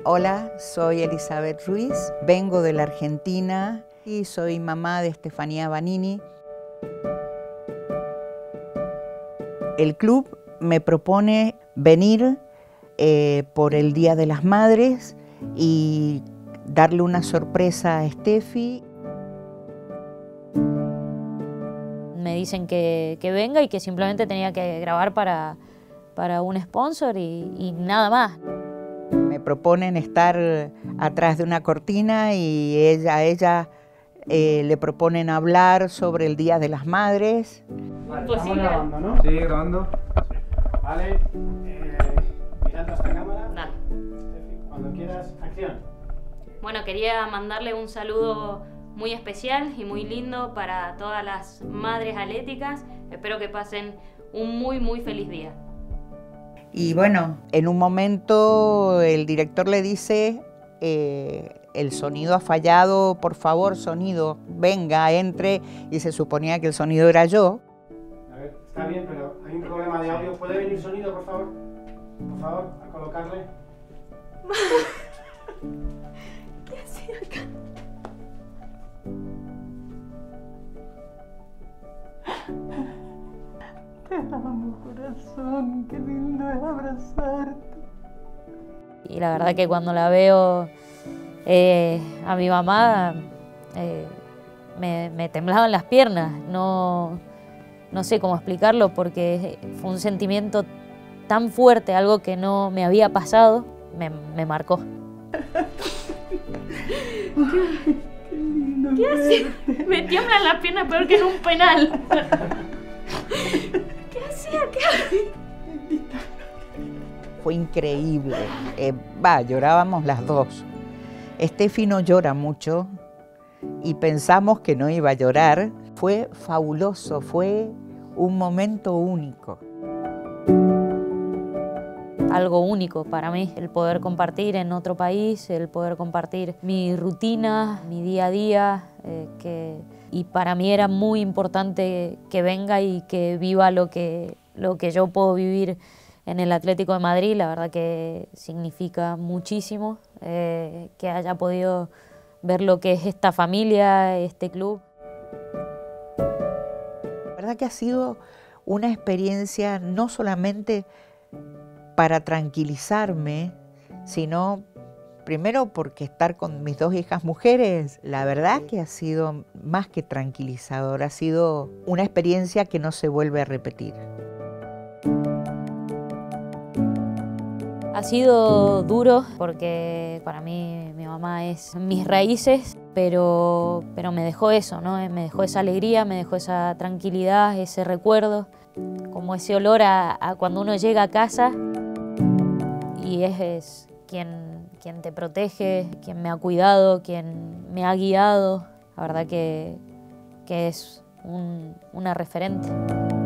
Hola, soy Elizabeth Ruiz, vengo de la Argentina y soy mamá de Estefanía Banini. El club me propone venir por el Día de las Madres y darle una sorpresa a Steffi. Me dicen que venga y que simplemente tenía que grabar para un sponsor y nada más. Me proponen estar atrás de una cortina y a ella le proponen hablar sobre el Día de las Madres. Vale, estamos grabando, ¿no? Sí, grabando. Vale, mirando a esta cámara. Dale. Steffi, cuando quieras, acción. Bueno, quería mandarle un saludo muy especial y muy lindo para todas las madres atléticas. Espero que pasen un muy feliz día. Y bueno, en un momento el director le dice, el sonido ha fallado, por favor, sonido, venga, entre, y se suponía que el sonido era yo. A ver, está bien, pero hay un problema de audio. ¿Puede venir sonido, por favor? Por favor, a colocarle. ¿Qué hacía acá? Te amo, corazón, qué lindo es abrazarte. Y la verdad que cuando la veo a mi mamá me temblaban las piernas. No sé cómo explicarlo porque fue un sentimiento tan fuerte, algo que no me había pasado, me marcó. ¿Qué hace? Me tiemblan las piernas peor que en un penal. ¿Qué hacía acá? Fue increíble, llorábamos las dos. Steffi no llora mucho y pensamos que no iba a llorar. Fue fabuloso, fue un momento único. Algo único para mí, el poder compartir en otro país, el poder compartir mi rutina, mi día a día, y para mí era muy importante que venga y que viva lo que yo puedo vivir en el Atlético de Madrid. La verdad que significa muchísimo que haya podido ver lo que es esta familia, este club. La verdad que ha sido una experiencia no solamente para tranquilizarme, sino primero porque estar con mis dos hijas mujeres, la verdad que ha sido más que tranquilizador, ha sido una experiencia que no se vuelve a repetir. Ha sido duro porque para mí mi mamá es mis raíces, pero me dejó eso, ¿no? Me dejó esa alegría, me dejó esa tranquilidad, ese recuerdo, como ese olor a cuando uno llega a casa y es quien te protege, quien me ha cuidado, quien me ha guiado. La verdad que es una referente.